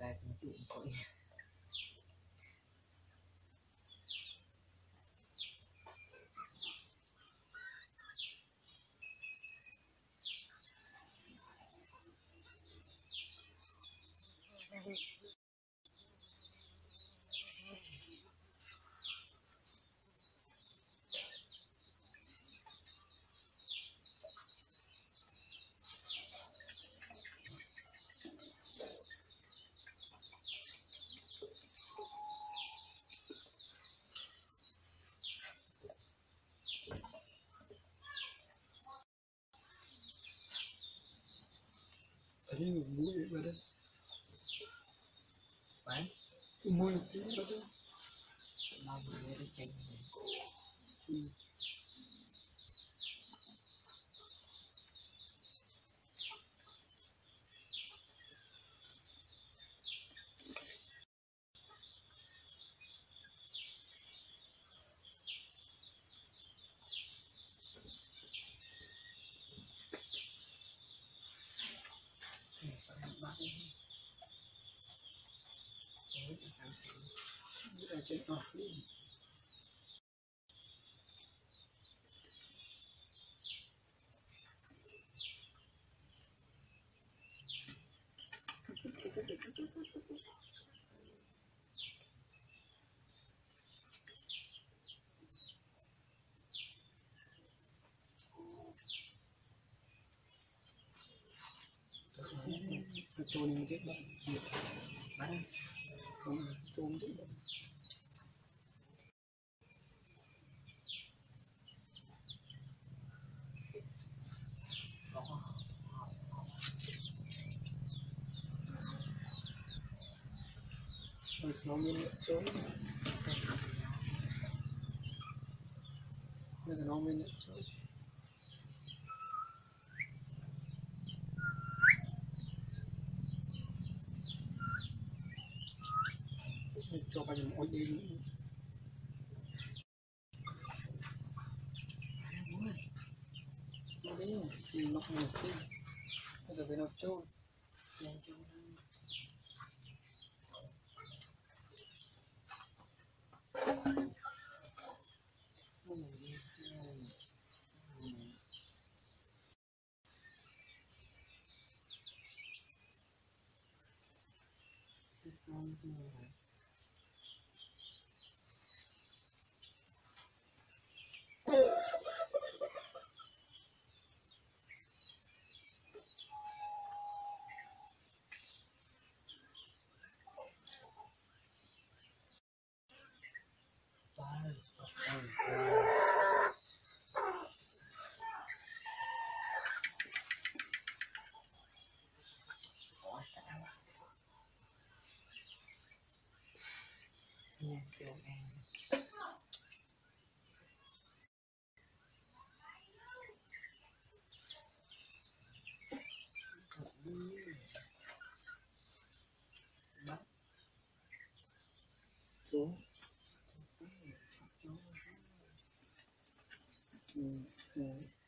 cái tụi cội Tadi mũi vào đây, bán cái mũi tí vào đây. bao nhiêu cái chanh Ở trên đó đi. Trôn chết bạn, bán trôn chết bạn. Nó miên trốn, nó miên trốn. Cho bạn ôi đi. Nó đi, thì nó không được đi. Bây giờ phải nó trôn. lên chỗ nha chỗ ăn bắt Xuống. chỗ Ừ.